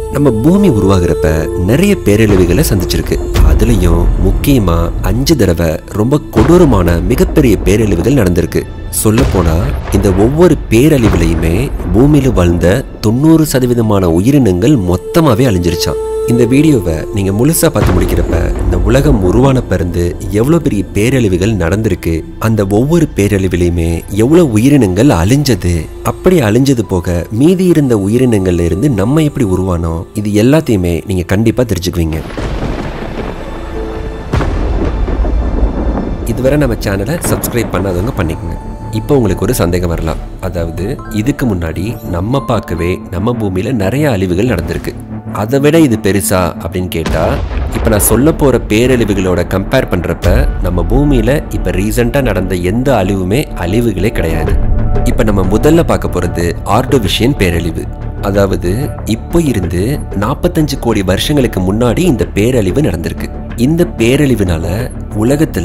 நம்ம பூமி உருவாகிறப்ப நிறைய பேரழிவுகளை சந்திச்சிருக்கு. அதுலயும் முக்கியமா 5 தடவை ரொம்ப கொடூரமான மிகப்பெரிய பேரழிவுகள் நடந்திருக்கு. சொல்ல போனா இந்த ஒவ்வொரு பேரழிவுலையுமே பூமியில வாழ்ந்த 90% உயிரினங்கள் மொத்தமாவே அழிஞ்சிருச்சான். இந்த வீடியோவை நீங்க முழுசா பார்த்து முடிக்கிறப்ப இந்த உலகம் உருவானப்ப இருந்து எவ்வளவு பெரிய பேரழிவுகள் நடந்திருக்கு, அந்த ஒவ்வொரு பேரழிவுலையுமே எவ்வளவு உயிரினங்கள் அழிஞ்சது, அப்படி அழிஞ்சது போக மீதி இருந்த உயிரினங்கள்ல இருந்து நம்ம எப்படி உருவானோம், இது எல்லாத்தையுமே நீங்க கண்டிப்பா தெரிஞ்சுக்குவீங்க. இதுவரை நம்ம சேனலை சப்ஸ்கிரைப் பண்ணாதவங்க பண்ணிக்கோங்க. இப்போ உங்களுக்கு ஒரு சந்தேகம் வரலாம். அதாவது இதுக்கு முன்னாடி நம்ம பார்க்கவே நம்ம பூமியில நிறைய அழிவுகள் நடந்திருக்கு, அதை விட இது பெருசா அப்படின்னு கேட்டா, இப்ப நான் சொல்ல போற பேரழிவுகளோட கம்பேர் பண்றப்ப நம்ம பூமியில இப்ப ரீசெண்டா நடந்த எந்த அழிவுமே அழிவுகளே கிடையாது. இப்ப நம்ம முதல்ல பார்க்க போறது ஆர்டோவிஷியன் பேரழிவு. அதாவது இப்போ இருந்து 45 கோடி வருஷங்களுக்கு முன்னாடி இந்த பேரழிவு நடந்திருக்கு. இந்த பேரழிவுனால உலகத்துல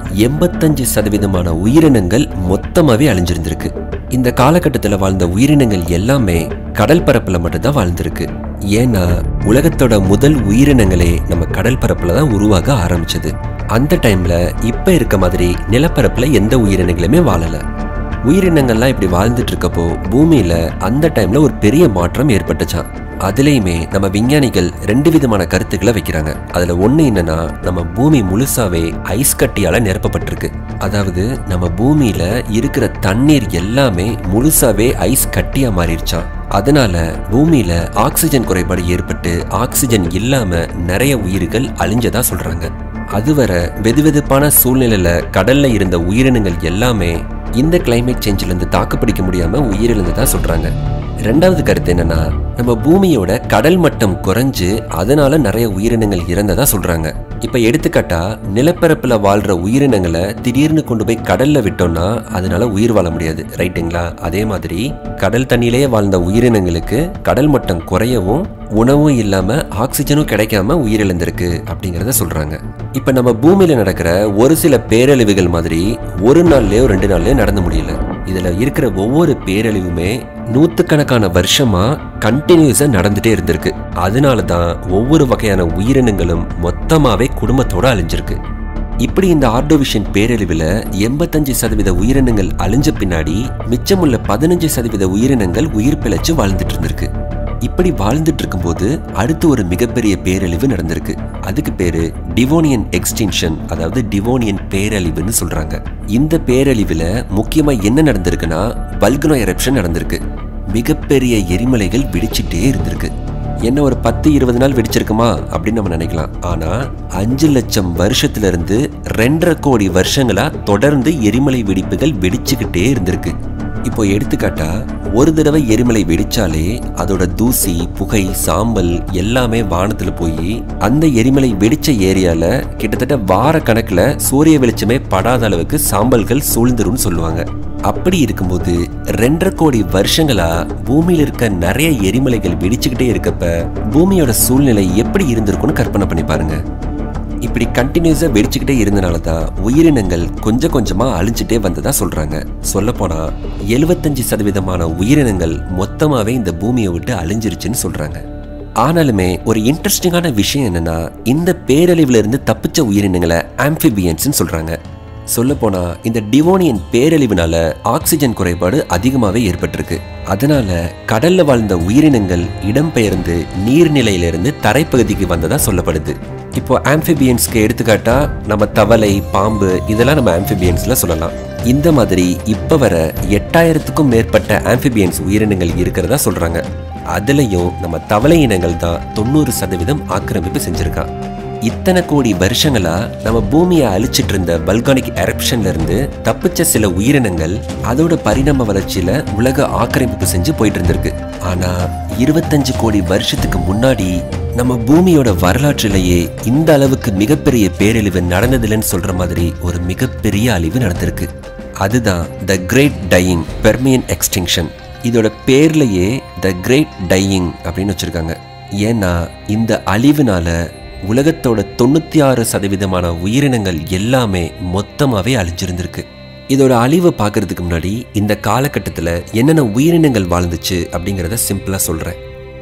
85% உயிரினங்கள் மொத்தமாவே அழிஞ்சிருந்திருக்கு. இந்த காலகட்டத்தில் வாழ்ந்த உயிரினங்கள் எல்லாமே கடல் பரப்புல மட்டும்தான் வாழ்ந்திருக்கு. ஏன்னா உலகத்தோட முதல் உயிரினங்களே நம்ம கடல் பரப்புல தான் உருவாக ஆரம்பிச்சது. அந்த டைம்ல இப்ப இருக்க மாதிரி நிலப்பரப்புல எந்த உயிரினங்களுமே வாழல. உயிரினங்கள்லாம் இப்படி வாழ்ந்துட்டு இருக்கப்போ பூமியில அந்த டைம்ல ஒரு பெரிய மாற்றம் ஏற்பட்டுச்சான். அதுலயுமே நம்ம விஞ்ஞானிகள் 2 விதமான கருத்துக்களை வைக்கிறாங்க. அதுல ஒண்ணு என்னன்னா, நம்ம பூமி முழுசாவே ஐஸ் கட்டியால நிரப்பப்பட்டிருக்கு. அதாவது நம்ம பூமியில இருக்கிற தண்ணீர் எல்லாமே முழுசாவே ஐஸ் கட்டியா மாறிடுச்சான். அதனால பூமியில ஆக்சிஜன் குறைபாடு ஏற்பட்டு ஆக்சிஜன் இல்லாம நிறைய உயிர்கள் அழிஞ்சதா சொல்றாங்க. அதுவரை வெதுவெதுப்பான சூழ்நிலையில கடல்ல இருந்த உயிரினங்கள் எல்லாமே இந்த கிளைமேட் சேஞ்சில இருந்து தாக்குப்பிடிக்க முடியாம உயிரிழந்ததா சொல்றாங்க. ரெண்டாவது கருத்து என்னன்னா, நம்ம பூமியோட கடல் மட்டம் குறைஞ்சு அதனால நிறைய உயிரினங்கள் இறந்ததா சொல்றாங்க. இப்ப எடுத்துக்காட்டா நிலப்பரப்புல வாழ்ற உயிரினங்களை திடீர்னு கொண்டு போய் கடல்ல விட்டோம்னா அதனால உயிர் வாழ முடியாது, ரைட்டுங்களா? அதே மாதிரி கடல் தண்ணியிலேயே வாழ்ந்த உயிரினங்களுக்கு கடல் மட்டம் குறையவும் உணவும் இல்லாம ஆக்சிஜனும் கிடைக்காம உயிரிழந்திருக்கு அப்படிங்கறத சொல்றாங்க. இப்ப நம்ம பூமியில நடக்கிற ஒரு சில பேரழிவுகள் மாதிரி ஒரு நாள்லயோ 2 நாள்லயோ நடந்து முடியல. இதுல இருக்கிற ஒவ்வொரு பேரழிவுமே நூத்துக்கணக்கான வருஷமா கண்டினியூஸா நடந்துட்டே இருந்திருக்கு. அதனாலதான் ஒவ்வொரு வகையான உயிரினங்களும் மொத்தமாவே குடும்பத்தோட அழிஞ்சிருக்கு. இப்படி இந்த ஆர்டோவிஷியன் பேரழிவுல 85% உயிரினங்கள் அழிஞ்ச பின்னாடி மிச்சமுள்ள 15% உயிரினங்கள் உயிர் பிழைச்சு வாழ்ந்துட்டு இருந்திருக்கு. இப்படி வாழ்ந்துட்டு இருக்கும்போது அடுத்து ஒரு மிகப்பெரிய பேரழிவு நடந்திருக்கு. அதுக்கு பேரு டிவோனியன் எக்ஸ்டிங்ஷன், அதாவது டிவோனியன் பேரழிவுன்னு சொல்றாங்க. இந்த பேரழிவுல முக்கியமா என்ன நடந்திருக்குன்னா, வல்கனோ எரப்ஷன் நடந்திருக்கு. மிகப்பெரிய எரிமலைகள் வெடிச்சிட்டே இருந்திருக்கு. என்ன ஒரு 10-20 நாள் வெடிச்சிருக்குமா அப்படின்னு நம்ம நினைக்கலாம். ஆனா 5 லட்சம் வருஷத்துல இருந்து 2.5 கோடி வருஷங்களா தொடர்ந்து எரிமலை வெடிப்புகள் வெடிச்சுக்கிட்டே இருந்திருக்கு. இப்போ எடுத்துக்காட்டா ஒரு தடவை எரிமலை வெடிச்சாலே அதோட தூசி, புகை, சாம்பல் எல்லாமே வானத்துல போய் அந்த எரிமலை வெடிச்ச ஏரியால கிட்டத்தட்ட வார கணக்குல சூரிய வெளிச்சமே படாத அளவுக்கு சாம்பல்கள் சூழ்ந்துரும் சொல்லுவாங்க. அப்படி இருக்கும்போது 2.5 கோடி வருஷங்களா பூமியில இருக்க நிறைய எரிமலைகள் வெடிச்சுக்கிட்டே இருக்கப்ப பூமியோட சூழ்நிலை எப்படி இருந்திருக்கும்னு கற்பனை பண்ணி பாருங்க. இப்படி கண்டினியூஸா வெடிச்சுக்கிட்டே இருந்தனாலதான் உயிரினங்கள் கொஞ்சம் கொஞ்சமா அழிஞ்சிட்டே வந்ததா சொல்றாங்க. சொல்ல போனா 75% உயிரினங்கள் மொத்தமாவே இந்த பூமியை விட்டு அழிஞ்சிருச்சுன்னு சொல்றாங்க. ஆனாலுமே ஒரு இன்ட்ரெஸ்டிங்கான விஷயம் என்னன்னா, இந்த பேரழிவுல இருந்து தப்பிச்ச உயிரினங்களை ஆம்பிபியன்ஸ் சொல்றாங்க. சொல்ல போனா இந்த டிவோனியன் பேரழிவுனால ஆக்சிஜன் குறைபாடு அதிகமாவே ஏற்பட்டிருக்கு. அதனால கடல்ல வாழ்ந்த உயிரினங்கள் இடம்பெயர்ந்து நீர்நிலையிலிருந்து தரைப்பகுதிக்கு வந்ததா சொல்லப்படுது. இப்போ ஆம்பிபியன்ஸ்க்கு எடுத்துக்காட்டா நம்ம தவளை, பாம்பு இதெல்லாம் நம்ம ஆம்பிபியன்ஸ்ல சொல்லலாம். இந்த மாதிரி இப்ப வர 8000க்கும் மேற்பட்ட ஆம்பிபியன்ஸ் உயிரினங்கள் இருக்கிறதா சொல்றாங்க. அதுலயும் நம்ம தவளை இனங்கள் தான் 90% ஆக்கிரமிப்பு செஞ்சிருக்கான். இத்தனை கோடி வருஷங்களா நம்ம பூமியை அழிச்சிட்டு இருந்த வல்கானிக் எரப்ஷன்ல இருந்து தப்பிச்ச சில உயிரினங்கள் அதோட பரிணாம வளர்ச்சியில உலக ஆக்கிரமிப்பு செஞ்சு போயிட்டு இருந்திருக்கு. ஆனா 25 கோடி வருஷத்துக்கு முன்னாடி நம்ம பூமியோட வரலாற்றிலேயே இந்த அளவுக்கு மிகப்பெரிய பேரழிவு நடந்ததில்லைன்னு சொல்ற மாதிரி ஒரு மிகப்பெரிய அழிவு நடந்திருக்கு. அதுதான் the great dying Permian extinction. இதோட பேர்லயே த கிரேட் டையிங் அப்படின்னு வச்சிருக்காங்க. ஏன்னா இந்த அழிவுனால உலகத்தோட 96% உயிரினங்கள் எல்லாமே மொத்தமாவே அழிஞ்சிருந்திருக்கு. இதோட அழிவை பார்க்கறதுக்கு முன்னாடி இந்த காலகட்டத்தில் என்னென்ன உயிரினங்கள் வாழ்ந்துச்சு அப்படிங்கிறத சிம்பிளா சொல்றேன்.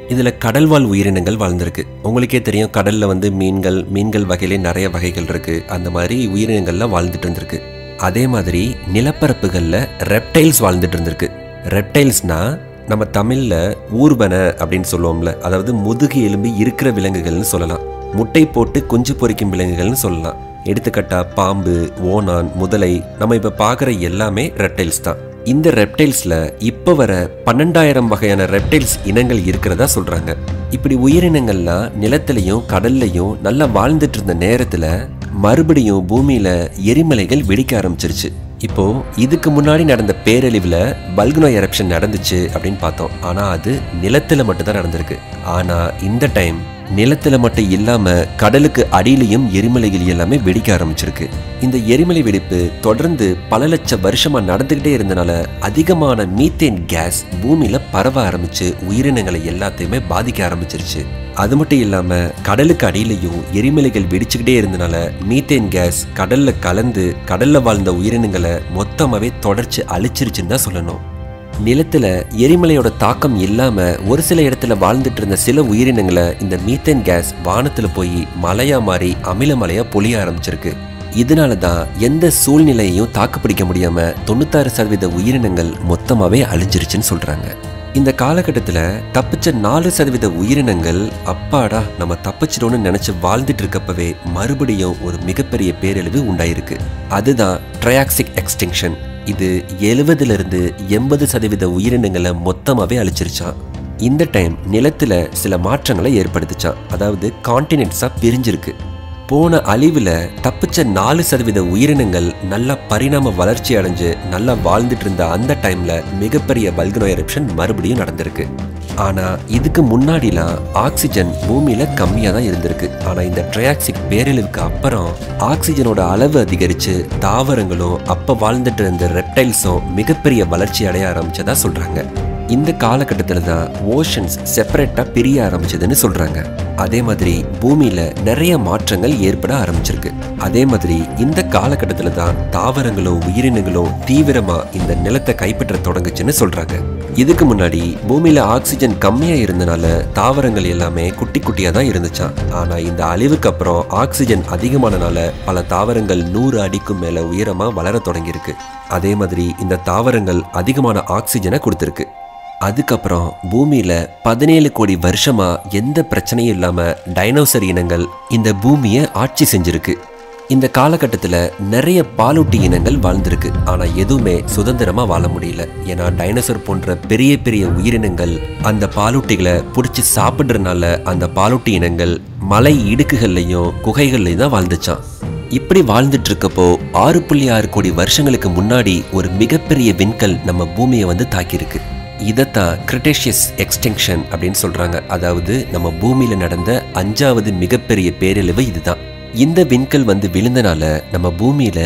இதுல கடல்வாழ் உயிரினங்கள் வாழ்ந்திருக்கு. உங்களுக்கே தெரியும், கடல்ல வந்து மீன்கள் வகையிலே நிறைய வகைகள் இருக்கு. அந்த மாதிரி உயிரினங்கள்ல வாழ்ந்துட்டு இருந்திருக்கு. அதே மாதிரி நிலப்பரப்புகள்ல ரெப்டைல்ஸ் வாழ்ந்துட்டு இருந்திருக்கு. ரெப்டைல்ஸ்னா நம்ம தமிழ்ல ஊர்வன அப்படின்னு சொல்லுவோம்ல, அதாவது முதுகு எலும்பி இருக்கிற விலங்குகள்னு சொல்லலாம். முட்டை போட்டு குஞ்சு பொரிக்கும் விலங்குகள்னு சொல்லலாம். எடுத்துக்காட்டா பாம்பு, ஓணான், முதலை, நம்ம இப்ப பாக்குற எல்லாமே ரெப்டைல்ஸ் தான். இந்த ரெப்டைல்ஸ்ல இப்ப வர 12,000 வகையான ரெப்டைல்ஸ் இனங்கள் இருக்கிறதா சொல்றாங்க. இப்படி உயிரினங்கள்லாம் நிலத்திலையும் கடல்லையும் நல்லா வாழ்ந்துட்டு இருந்த நேரத்துல மறுபடியும் பூமியில எரிமலைகள் வெடிக்க ஆரம்பிச்சிருச்சு. இப்போ இதுக்கு முன்னாடி நடந்த பேரழிவுல வல்கனோ எரப்ஷன் நடந்துச்சு அப்படின்னு பார்த்தோம். ஆனா அது நிலத்துல மட்டும் தான் நடந்திருக்கு. ஆனா இந்த டைம் நிலத்துல மட்டும் இல்லாம கடலுக்கு அடியிலையும் எரிமலைகள் எல்லாமே வெடிக்க ஆரம்பிச்சிருக்கு. இந்த எரிமலை வெடிப்பு தொடர்ந்து பல லட்சம் வருஷமா நடந்துகிட்டே இருந்தனால அதிகமான மீத்தேன் கேஸ் பூமியில பரவ ஆரம்பிச்சு உயிரினங்களை எல்லாத்தையுமே பாதிக்க ஆரம்பிச்சிருச்சு. அது மட்டும் இல்லாம கடலுக்கு அடியிலையும் எரிமலைகள் வெடிச்சுக்கிட்டே இருந்தனால மீத்தேன் கேஸ் கடல்ல கலந்து கடல்ல வாழ்ந்த உயிரினங்களை மொத்தமாவே தொடர்ச்சி அழிச்சிருச்சுன்னு தான் சொல்லணும். நிலத்துல எரிமலையோட தாக்கம் இல்லாம ஒரு சில இடத்துல வாழ்ந்துட்டு இருந்த சில உயிரினங்களை இந்த மீத்தேன் கேஸ் வானத்துல போய் மலையா மாறி அமில மலையா பொழிய ஆரம்பிச்சிருக்கு. இதனாலதான் எந்த சூழ்நிலையையும் தாக்குப்பிடிக்க முடியாம 96% உயிரினங்கள் மொத்தமாவே அழிஞ்சிருச்சுன்னு சொல்றாங்க. இந்த காலகட்டத்துல தப்பிச்ச 4% உயிரினங்கள் அப்பாடா நம்ம தப்பிச்சிடோன்னு நினைச்சு வாழ்ந்துட்டு இருக்கப்பவே மறுபடியும் ஒரு மிகப்பெரிய பேரழிவு உண்டாயிருக்கு. அதுதான் ட்ரையாசிக் எக்ஸ்டிங்ஷன். இது 70லிருந்து 80% உயிரினங்களை மொத்தமாவே அழிச்சிருச்சான். இந்த டைம் நிலத்துல சில மாற்றங்களை ஏற்படுத்துச்சான். அதாவது கான்டினென்ட்ஸா பிரிஞ்சிருக்கு. போன அழிவுல தப்பிச்ச 4% உயிரினங்கள் நல்லா பரிணாம வளர்ச்சி அடைஞ்சு நல்லா வாழ்ந்துட்டு இருந்த அந்த டைம்ல மிகப்பெரிய வல்கனோ எரப்ஷன் மறுபடியும் நடந்திருக்கு. ஆனா இதுக்கு முன்னாடிலாம் ஆக்சிஜன் பூமியில கம்மியா தான் இருந்திருக்கு. ஆனா இந்த ட்ரையாசிக் பேரழிவுக்கு அப்புறம் ஆக்சிஜனோட அளவு அதிகரிச்சு தாவரங்களும் அப்ப வாழ்ந்துட்டு இருந்த ரெப்டைல்ஸும் மிகப்பெரிய வளர்ச்சி அடைய ஆரம்பிச்சதா சொல்றாங்க. இந்த காலகட்டத்துல தான் ஓஷன்ஸ் செப்பரேட்டா பிரிய ஆரம்பிச்சதுன்னு சொல்றாங்க. அதே மாதிரி பூமியில நிறைய மாற்றங்கள் ஏற்பட ஆரம்பிச்சிருக்கு. அதே மாதிரி இந்த காலகட்டத்துல தான் தாவரங்களும் உயிரினங்களும் தீவிரமா இந்த நிலத்தை கைப்பற்ற தொடங்குச்சுன்னு சொல்றாங்க. இதுக்கு முன்னாடி பூமியில ஆக்சிஜன் கம்மியா இருந்தனால தாவரங்கள் எல்லாமே குட்டி குட்டியா தான் இருந்துச்சான். ஆனா இந்த அழிவுக்கு அப்புறம் ஆக்சிஜன் அதிகமானனால பல தாவரங்கள் 100 அடிக்கும் மேல உயரமா வளர தொடங்கியிருக்கு. அதே மாதிரி இந்த தாவரங்கள் அதிகமான ஆக்சிஜனை கொடுத்திருக்கு. அதுக்கப்புறம் பூமியில 17 கோடி வருஷமா எந்த பிரச்சனையும் இல்லாம டைனோசர் இனங்கள் இந்த பூமியை ஆட்சி செஞ்சிருக்கு. இந்த காலகட்டத்துல நிறைய பாலூட்டி இனங்கள் வாழ்ந்திருக்கு. ஆனா எதுவுமே சுதந்திரமா வாழ முடியல. ஏன்னா டைனோசர் போன்ற பெரிய பெரிய உயிரினங்கள் அந்த பாலூட்டிகளை பிடிச்சி சாப்பிடுறதுனால அந்த பாலூட்டி இனங்கள் மலை இடுக்குகள்லையும் குகைகள்லையும் தான் வாழ்ந்துச்சான். இப்படி வாழ்ந்துட்டு இருக்கப்போ 6.6 கோடி வருஷங்களுக்கு முன்னாடி ஒரு மிகப்பெரிய விண்கல் நம்ம பூமியை வந்து தாக்கியிருக்கு. இதைத்தான் கிரிட்டேஷியஸ் எக்ஸ்டிங்ஷன் அப்படின்னு சொல்றாங்க. அதாவது நம்ம பூமியில நடந்த 5வது மிகப்பெரிய பேரழிவு இதுதான். இந்த விண்கல் வந்து விழுந்தனால நம்ம பூமியில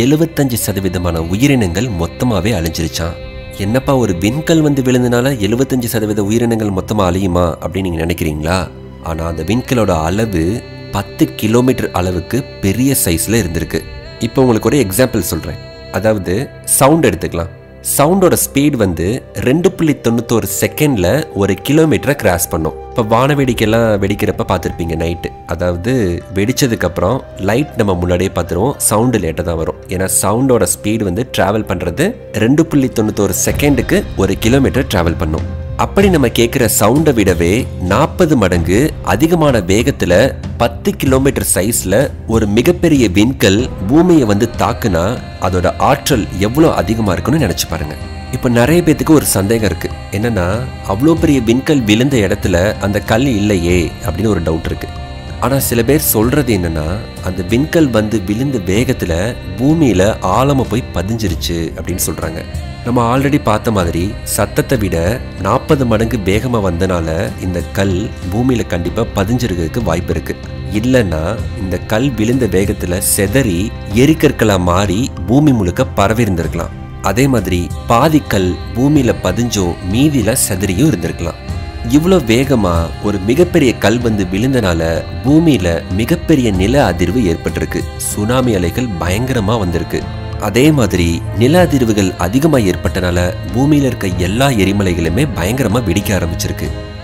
75% உயிரினங்கள் மொத்தமாவே அழிஞ்சிருச்சான். என்னப்பா ஒரு விண்கல் வந்து விழுந்தனால 75% உயிரினங்கள் மொத்தமா அழியுமா அப்படின்னு நீங்க நினைக்கிறீங்களா? ஆனா அந்த விண்கலோட அளவு 10 கிலோமீட்டர் அளவுக்கு பெரிய சைஸ்ல இருந்திருக்கு. இப்போ உங்களுக்கு ஒரு எக்ஸாம்பிள் சொல்றேன். அதாவது சவுண்ட் எடுத்துக்கலாம். சவுண்டோட ஸ்பீட் வந்து 2.91 செகண்ட்ல 1 கிலோமீட்டரை கிராஸ் பண்ணும். இப்போ வானவேடிக்கைலாம் வெடிக்கிறப்ப பார்த்துருப்பீங்க நைட்டு. அதாவது வெடிச்சதுக்கு அப்புறம் லைட் நம்ம முன்னாடியே பார்த்துருவோம், சவுண்டு லேட்டாக தான் வரும். ஏன்னா சவுண்டோட ஸ்பீடு வந்து டிராவல் பண்ணுறது 2.91 செகண்டுக்கு 1 கிலோமீட்டர் டிராவல் பண்ணும். அப்படி நம்ம கேட்குற சவுண்டை விடவே 40 மடங்கு அதிகமான வேகத்துல 10 கிலோமீட்டர் சைஸ்ல ஒரு மிகப்பெரிய விண்கல் பூமியை வந்து தாக்குனா அதோட ஆற்றல் எவ்வளோ அதிகமா இருக்குன்னு நினைச்சு பாருங்க. இப்போ நிறைய பேத்துக்கு ஒரு சந்தேகம் இருக்கு. என்னன்னா, அவ்வளோ பெரிய விண்கல் விழுந்த இடத்துல அந்த கல் இல்லையே அப்படின்னு ஒரு டவுட் இருக்கு. ஆனா சில பேர் சொல்றது என்னன்னா, அந்த விண்கல் வந்து விழுந்த வேகத்துல பூமியில ஆழமா போய் பதிஞ்சிருச்சு அப்படின்னு சொல்றாங்க. நம்ம ஆல்ரெடி பார்த்த மாதிரி சத்தத்தை விட 40 மடங்கு வேகமா வந்தனால இந்த கல் பூமியில கண்டிப்பா பதிஞ்சிருக்கிறதுக்கு வாய்ப்பு இருக்கு. இல்லைன்னா இந்த கல் விழுந்த வேகத்துல செதறி எரிக்கற்களா மாறி பூமி முழுக்க பரவி இருந்திருக்கலாம். அதே மாதிரி பாதி கல் பூமியில பதிஞ்சும் மீதியில செதறியும் இருந்திருக்கலாம். இவ்வளோ வேகமா ஒரு மிகப்பெரிய கல் வந்து விழுந்தனால பூமியில மிகப்பெரிய நில அதிர்வு ஏற்பட்டிருக்கு. சுனாமி அலைகள் பயங்கரமா வந்திருக்கு. அதே மாதிரி நில அதிர்வுகள் அதிகமா ஏற்பட்டனால பூமியில இருக்க எல்லா எரிமலைகளுமே பயங்கரமா வெடிக்க ஆரம்பிச்சிருக்கு.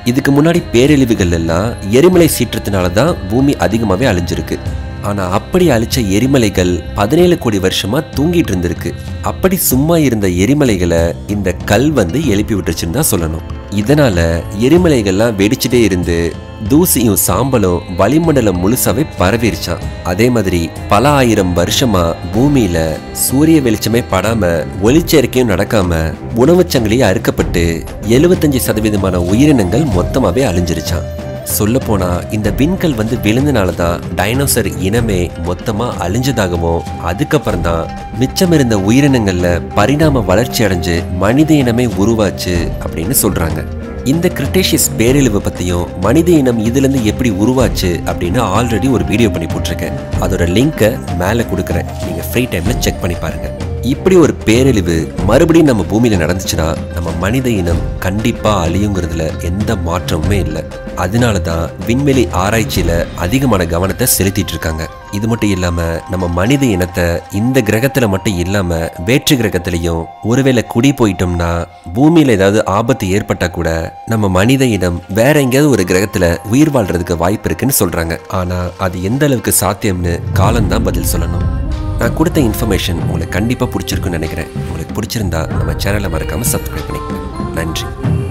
இதுக்கு முன்னாடி பேரழிவுகள் எல்லாம் எரிமலை சீற்றத்தினால தான் பூமி அதிகமாகவே அழிஞ்சிருக்கு. ஆனால் அப்படி அழிச்ச எரிமலைகள் 17 கோடி வருஷமா தூங்கிட்டு இருந்திருக்கு. அப்படி சும்மா இருந்த எரிமலைகளை இந்த கல் வந்து எழுப்பி விட்டுருச்சுன்னு தான் சொல்லணும். இதனால எரிமலைகள்லாம் வெடிச்சுட்டே இருந்து தூசியும் சாம்பலும் வளிமண்டலம் முழுசாவே பரவிருச்சான். அதே மாதிரி பல ஆயிரம் வருஷமா பூமியில சூரிய வெளிச்சமே படாம ஒளிச்சேர்க்கையும் நடக்காம உணவுச்சங்கிலியே அறுக்கப்பட்டு 75% உயிரினங்கள் மொத்தமாவே அழிஞ்சிருச்சான். சொல்ல போனா இந்த விண்கல் வந்து விழுந்தனாலதான் டைனோசர் இனமே மொத்தமா அழிஞ்சதாகவும் அதுக்கப்புறம் தான் மிச்சம் இருந்த உயிரினங்கள்ல பரிணாம வளர்ச்சி அடைஞ்சு மனித இனமே உருவாச்சு அப்படின்னு சொல்றாங்க. இந்த கிரிட்டேஷியஸ் பேரழிவு பத்தியும் மனித இனம் இதுல இருந்து எப்படி உருவாச்சு அப்படின்னு ஆல்ரெடி ஒரு வீடியோ பண்ணி போட்டிருக்கேன். அதோட லிங்கை மேல கொடுக்குறேன், நீங்க ஃப்ரீ டைம்ல செக் பண்ணி பாருங்க. இப்படி ஒரு பேரழிவு மறுபடியும் நம்ம பூமியில நடந்துச்சுன்னா நம்ம மனித இனம் கண்டிப்பா அழியுங்கிறதுல எந்த மாற்றமுமே இல்லை. அதனாலதான் விண்வெளி ஆராய்ச்சியில அதிகமான கவனத்தை செலுத்திட்டு இருக்காங்க. இது மட்டும் இல்லாம நம்ம மனித இனத்தை இந்த கிரகத்துல மட்டும் இல்லாம வேற்று கிரகத்திலையும் ஒருவேளை குடி போயிட்டோம்னா பூமியில ஏதாவது ஆபத்து ஏற்பட்டா கூட நம்ம மனித இனம் வேற எங்கேயாவது ஒரு கிரகத்துல உயிர் வாழ்றதுக்கு வாய்ப்பு இருக்குன்னு சொல்றாங்க. ஆனா அது எந்த அளவுக்கு சாத்தியம்னு காலம்தான் பதில் சொல்லணும். நான் கொடுத்த இன்ஃபர்மேஷன் உங்களுக்கு கண்டிப்பாக பிடிச்சிருக்குன்னு நினைக்கிறேன். உங்களுக்கு பிடிச்சிருந்தா நம்ம சேனலை மறக்காமல் சப்ஸ்கிரைப் பண்ணிக்கோங்க. நன்றி.